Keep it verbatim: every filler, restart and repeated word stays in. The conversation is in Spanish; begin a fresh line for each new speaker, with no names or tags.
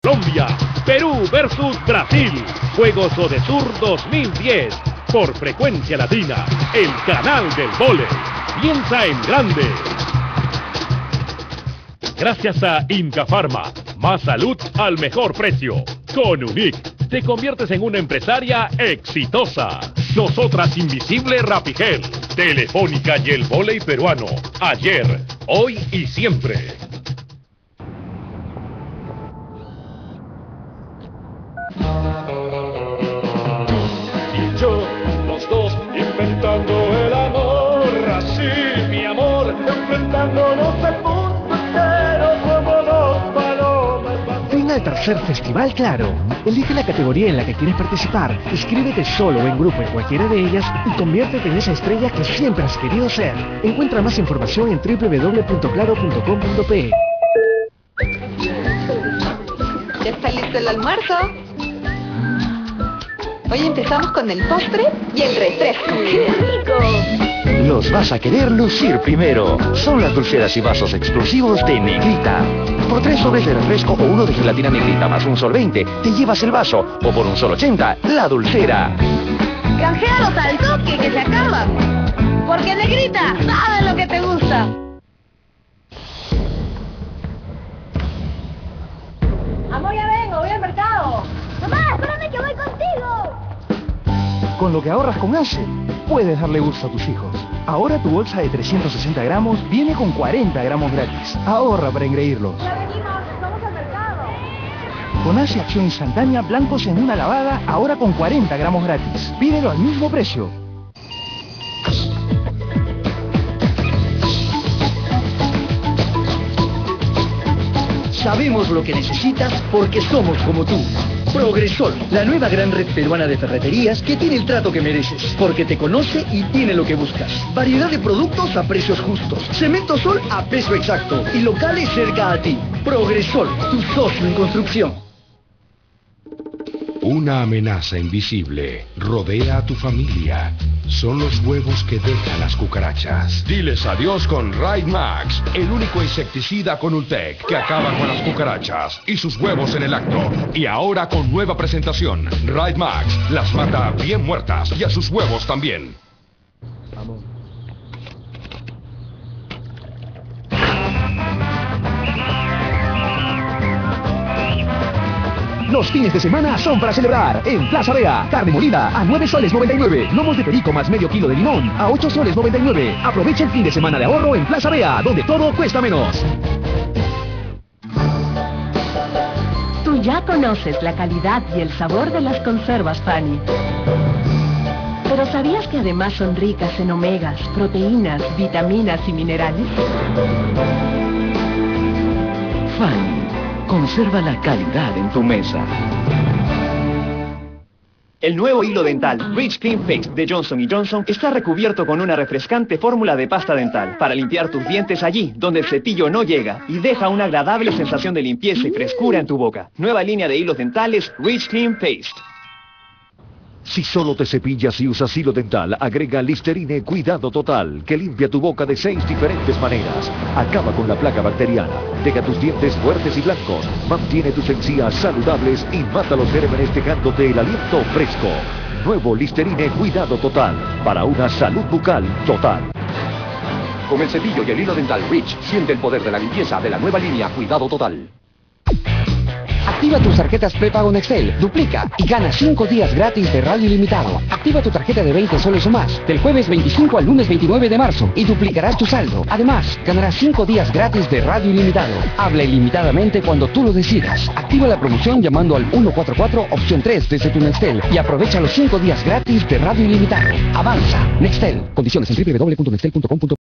Colombia, Perú versus Brasil, Juegos Odesur dos mil diez, por Frecuencia Latina, el canal del vóley. Piensa en grande. Gracias a Inca Pharma, más salud al mejor precio. Con Unic, te conviertes en una empresaria exitosa. Nosotras Invisible Rapigel, Telefónica y el vóley peruano. Ayer, hoy y siempre.
Y yo, los dos inventando el amor, así mi amor, enfrentándonos al mundo entero como dos palomas.
Ven al tercer Festival Claro. Elige la categoría en la que quieres participar, inscríbete solo o en grupo en cualquiera de ellas y conviértete en esa estrella que siempre has querido ser. Encuentra más información en w w w punto claro punto com punto p e.
¿Ya está listo el almuerzo? Hoy empezamos con el postre y el refresco. ¡Qué rico!
Los vas a querer lucir primero. Son las dulceras y vasos exclusivos de Negrita. Por tres sobres de refresco o uno de gelatina Negrita más un sol veinte, te llevas el vaso. O por un sol ochenta, la dulcera.
Canjealos al toque que se acaban. Porque Negrita sabe lo que te gusta.
Amor, ya vengo, voy al mercado. Mamá, espérame que voy contigo.
Con lo que ahorras con ACE, puedes darle gusto a tus hijos. Ahora tu bolsa de trescientos sesenta gramos viene con cuarenta gramos gratis. Ahorra para engreírlos.
Ya venimos, vamos al mercado.
Con ACE Acción Instantánea, blancos en una lavada, ahora con cuarenta gramos gratis. Pídelo al mismo precio.
Sabemos lo que necesitas porque somos como tú. Progresol, la nueva gran red peruana de ferreterías que tiene el trato que mereces, porque te conoce y tiene lo que buscas. Variedad de productos a precios justos, Cemento Sol a precio exacto y locales cerca a ti. Progresol, tu socio en construcción.
Una amenaza invisible rodea a tu familia. Son los huevos que dejan las cucarachas. Diles adiós con Raid Max, el único insecticida con Ultec que acaba con las cucarachas y sus huevos en el acto. Y ahora con nueva presentación, Raid Max las mata bien muertas y a sus huevos también.
Vamos. Los fines de semana son para celebrar. En Plaza Vea, carne molida a nueve soles noventa y nueve. Lomos de perico más medio kilo de limón a ocho soles noventa y nueve. Aprovecha el fin de semana de ahorro en Plaza Vea, donde todo cuesta menos.
Tú ya conoces la calidad y el sabor de las conservas Fanny. ¿Pero sabías que además son ricas en omegas, proteínas, vitaminas y minerales?
Fanny, conserva la calidad en tu mesa.
El nuevo hilo dental Rich Clean Paste de Johnson y Johnson está recubierto con una refrescante fórmula de pasta dental para limpiar tus dientes allí donde el cepillo no llega y deja una agradable sensación de limpieza y frescura en tu boca. Nueva línea de hilos dentales Rich Clean Paste.
Si solo te cepillas y usas hilo dental, agrega Listerine Cuidado Total, que limpia tu boca de seis diferentes maneras. Acaba con la placa bacteriana, deja tus dientes fuertes y blancos, mantiene tus encías saludables y mata los gérmenes dejándote el aliento fresco. Nuevo Listerine Cuidado Total, para una salud bucal total.
Con el cepillo y el hilo dental Rich, siente el poder de la limpieza de la nueva línea Cuidado Total.
Activa tus tarjetas prepago Nextel, duplica y gana cinco días gratis de radio ilimitado. Activa tu tarjeta de veinte soles o más del jueves veinticinco al lunes veintinueve de marzo y duplicarás tu saldo. Además, ganarás cinco días gratis de radio ilimitado. Habla ilimitadamente cuando tú lo decidas. Activa la promoción llamando al uno cuatro cuatro opción tres desde tu Nextel y aprovecha los cinco días gratis de radio ilimitado. Avanza, Nextel. Condiciones en w w w punto nextel punto com punto p e.